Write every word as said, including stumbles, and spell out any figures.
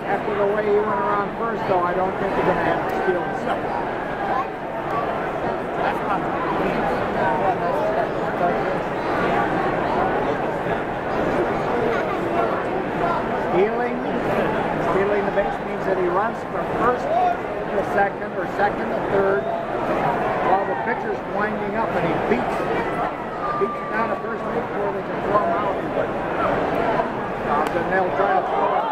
After the way he went around first, though, I don't think they're going to have to steal the second. Stealing, stealing the base means that he runs from first to second or second to third while the pitcher's winding up, and he beats beats it down to first base before they can throw him out. But uh, then they'll try to throw it